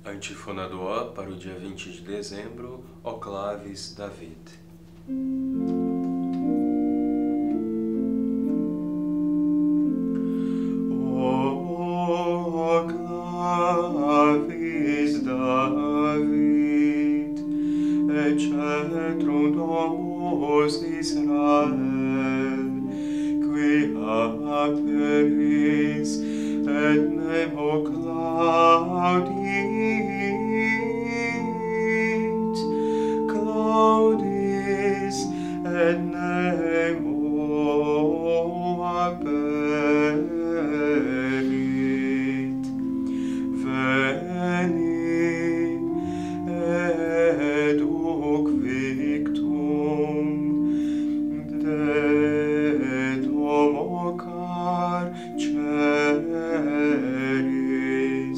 Antífona do Ó para o dia 20 de dezembro, Ó Claves David. Ó claves David, et cetrum domus Israel, qui aperis et nemo claudit, claudis et nemo aperit. Veni, educ victum, de domo carceris,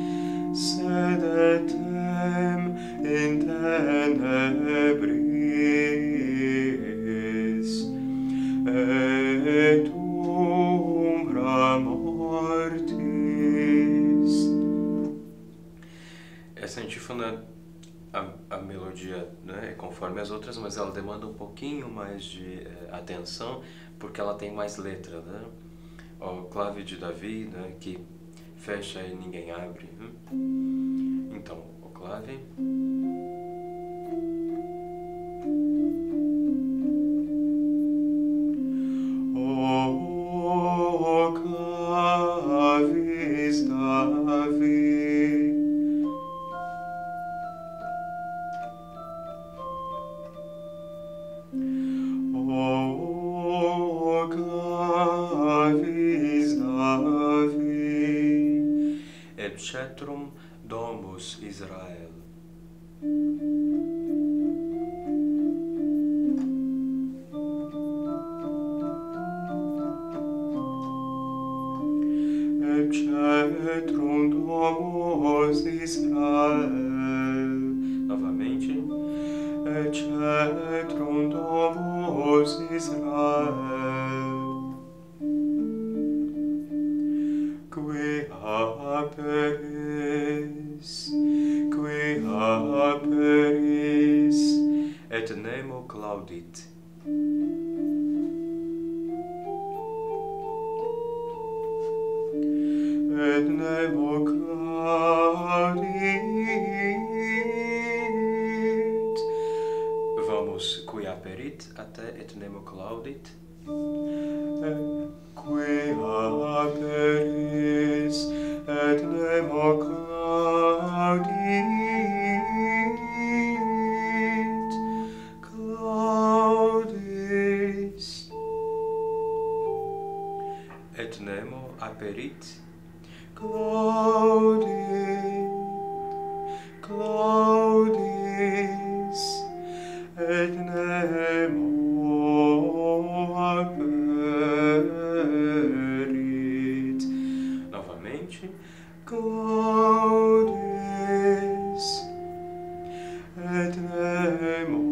sedetem in tenebris, et umbra mortis. Essa antífona, a melodia, né, é conforme as outras, mas ela demanda um pouquinho mais de atenção, porque ela tem mais letra, né? Ó clave de Davi, né, que fecha e ninguém abre. Então, ó clave. Ó claves Davi, ó claves Davi, Et cetrum domus Israel. et cetrum domus Israel, Novamente. et cetrum domus Israel, qui aperis, Et nemo claudit. et nemo claudit. Vamos qui aperit até et nemo claudit. Qui aperis et nemo claudit, claudis. Et nemo aperit. Claudit, claudis, et nemo aperit. Novamente. Claudis, et nemo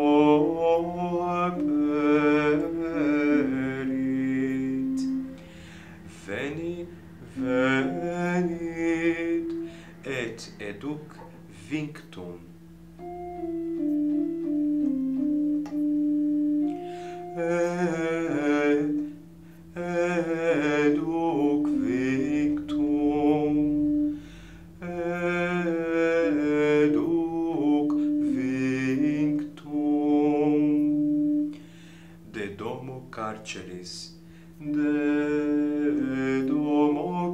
aperit. Veni, Venit, et educ victum. educ victum, educ victum, De domo carceris. de domo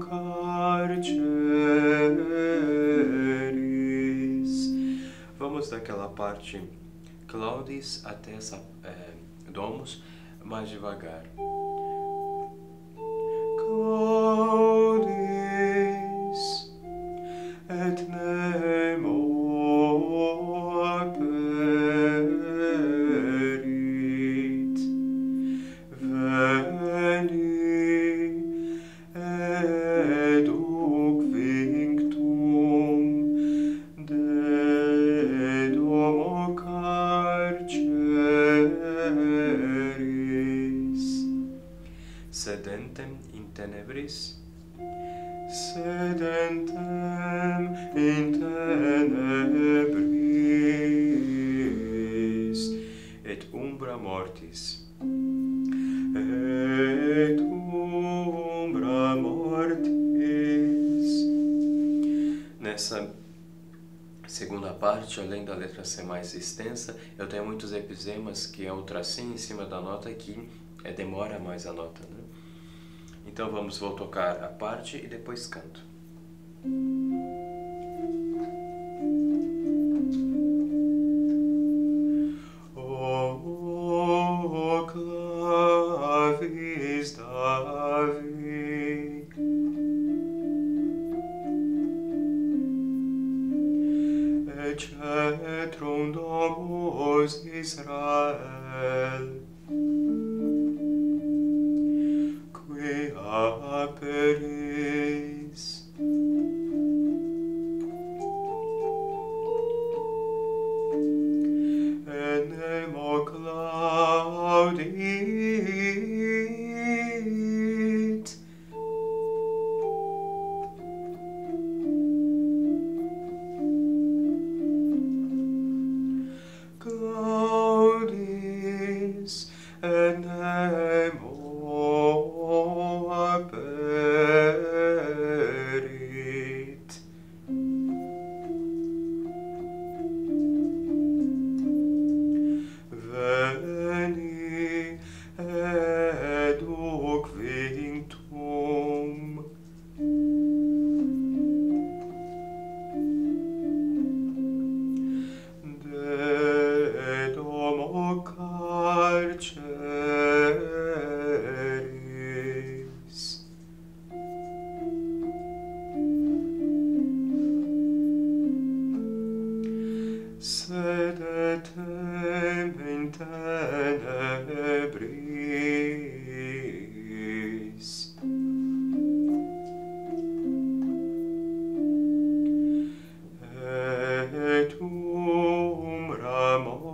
carceris. Vamos daquela parte claudis até essa domus mais devagar. Claudis, et nemo aperit. Veni, educ victum, de domo carceris. Sedentem in tenebris. Sedentem in in tenebris, et umbra mortis. et umbra mortis. Nessa segunda parte, além da letra ser mais extensa, eu tenho muitos episemas, que é o tracinho em cima da nota que demora mais a nota, né? Então vou tocar a parte e depois canto. O clavis Davi, et cetrum domus Israel, qui aperis. Nemo claudit, claudis, et nemo aperit. Veni, educ vinctum. De domo carceris. Sed etem in tenebris, et umbra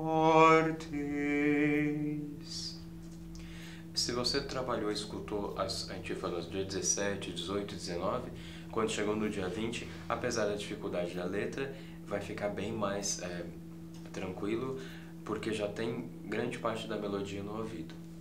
mortis. Se você trabalhou e escutou as antífonas dia 17, 18 e 19, quando chegou no dia 20, apesar da dificuldade da letra, vai ficar bem mais tranquilo, porque já tem grande parte da melodia no ouvido.